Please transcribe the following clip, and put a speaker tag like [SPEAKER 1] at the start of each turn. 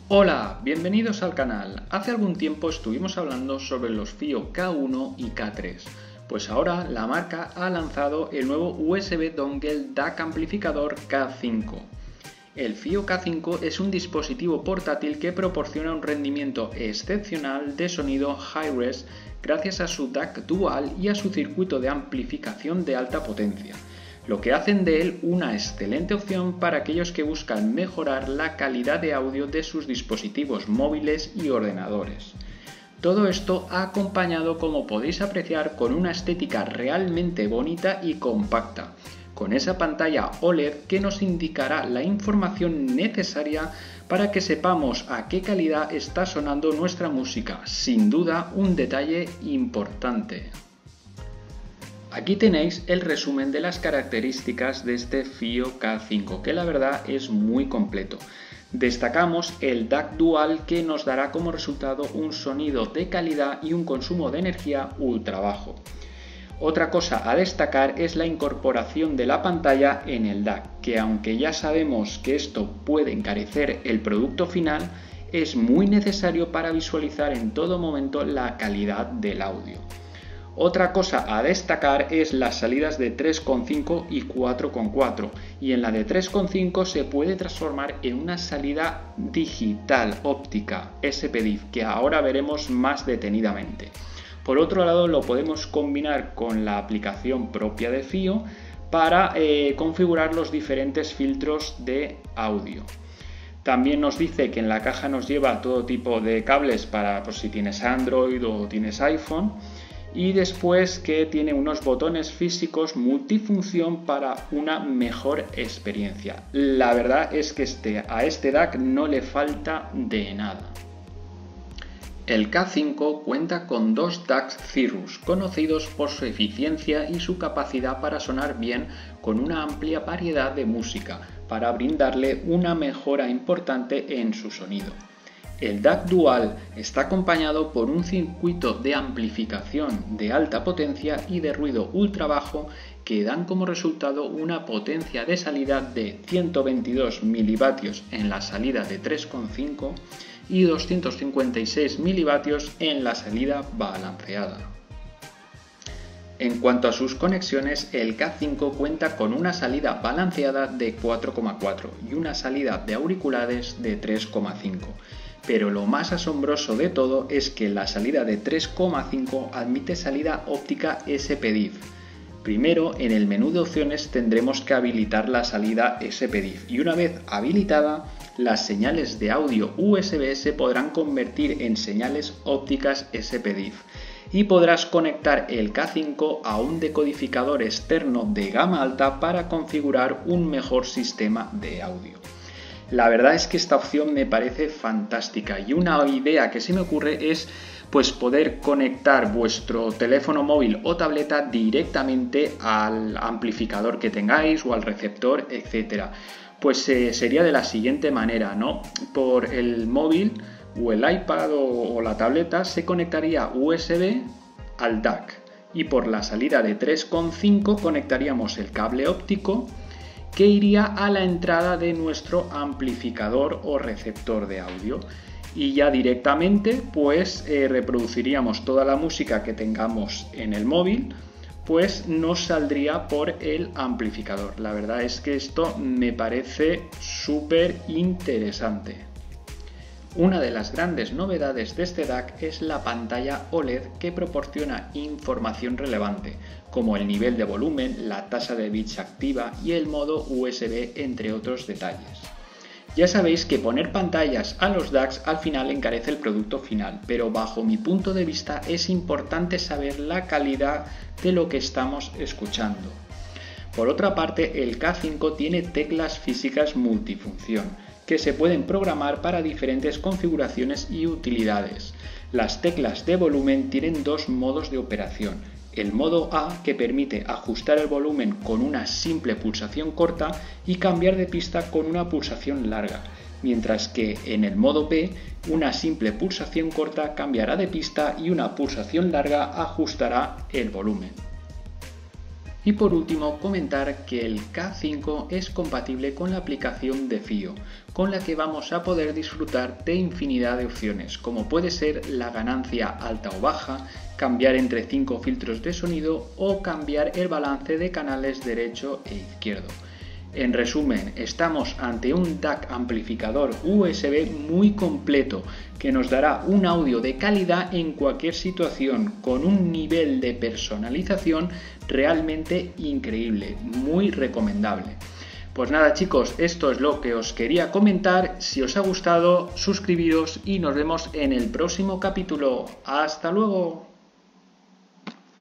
[SPEAKER 1] Hola, bienvenidos al canal. Hace algún tiempo estuvimos hablando sobre los FiiO K1 y K3. Pues ahora la marca ha lanzado el nuevo USB Dongle DAC amplificador K5. El FiiO K5 es un dispositivo portátil que proporciona un rendimiento excepcional de sonido Hi-Res gracias a su DAC dual y a su circuito de amplificación de alta potencia, lo que hacen de él una excelente opción para aquellos que buscan mejorar la calidad de audio de sus dispositivos móviles y ordenadores. Todo esto acompañado, como podéis apreciar, con una estética realmente bonita y compacta, con esa pantalla OLED que nos indicará la información necesaria para que sepamos a qué calidad está sonando nuestra música. Sin duda, un detalle importante. Aquí tenéis el resumen de las características de este FiiO K5, que la verdad es muy completo. Destacamos el DAC dual, que nos dará como resultado un sonido de calidad y un consumo de energía ultra bajo. Otra cosa a destacar es la incorporación de la pantalla en el DAC, que aunque ya sabemos que esto puede encarecer el producto final, es muy necesario para visualizar en todo momento la calidad del audio. Otra cosa a destacar es las salidas de 3,5 y 4,4, y en la de 3,5 se puede transformar en una salida digital óptica SPDIF, que ahora veremos más detenidamente. Por otro lado, lo podemos combinar con la aplicación propia de FiiO para configurar los diferentes filtros de audio. También nos dice que en la caja nos lleva todo tipo de cables para si tienes Android o tienes iPhone, y después que tiene unos botones físicos multifunción para una mejor experiencia. La verdad es que a este DAC no le falta de nada. El K5 cuenta con dos DACs Cirrus, conocidos por su eficiencia y su capacidad para sonar bien con una amplia variedad de música, para brindarle una mejora importante en su sonido. El DAC dual está acompañado por un circuito de amplificación de alta potencia y de ruido ultra bajo, que dan como resultado una potencia de salida de 122 milivatios en la salida de 3,5 y 256 milivatios en la salida balanceada. En cuanto a sus conexiones, el K5 cuenta con una salida balanceada de 4,4 y una salida de auriculares de 3,5. Pero lo más asombroso de todo es que la salida de 3,5 admite salida óptica SPDIF. Primero, en el menú de opciones tendremos que habilitar la salida SPDIF, y una vez habilitada, las señales de audio USB se podrán convertir en señales ópticas SPDIF y podrás conectar el K5 a un decodificador externo de gama alta para configurar un mejor sistema de audio. La verdad es que esta opción me parece fantástica, y una idea que se me ocurre es poder conectar vuestro teléfono móvil o tableta directamente al amplificador que tengáis o al receptor, etc. Sería de la siguiente manera, ¿no? Por el móvil o el iPad o la tableta se conectaría USB al DAC, y por la salida de 3,5 conectaríamos el cable óptico que iría a la entrada de nuestro amplificador o receptor de audio, y ya directamente reproduciríamos toda la música que tengamos en el móvil, nos saldría por el amplificador. La verdad es que esto me parece súper interesante. Una de las grandes novedades de este DAC es la pantalla OLED, que proporciona información relevante, como el nivel de volumen, la tasa de bits activa y el modo USB, entre otros detalles. Ya sabéis que poner pantallas a los DACs al final encarece el producto final, pero bajo mi punto de vista es importante saber la calidad de lo que estamos escuchando. Por otra parte, el K5 tiene teclas físicas multifunción, que se pueden programar para diferentes configuraciones y utilidades. Las teclas de volumen tienen dos modos de operación: el modo A, que permite ajustar el volumen con una simple pulsación corta y cambiar de pista con una pulsación larga, mientras que en el modo B, una simple pulsación corta cambiará de pista y una pulsación larga ajustará el volumen. Y por último, comentar que el K5 es compatible con la aplicación de FiiO, con la que vamos a poder disfrutar de infinidad de opciones, como puede ser la ganancia alta o baja, cambiar entre 5 filtros de sonido o cambiar el balance de canales derecho e izquierdo. En resumen, estamos ante un DAC amplificador USB muy completo que nos dará un audio de calidad en cualquier situación con un nivel de personalización realmente increíble, muy recomendable. Pues nada chicos, esto es lo que os quería comentar. Si os ha gustado, suscribiros y nos vemos en el próximo capítulo. ¡Hasta luego!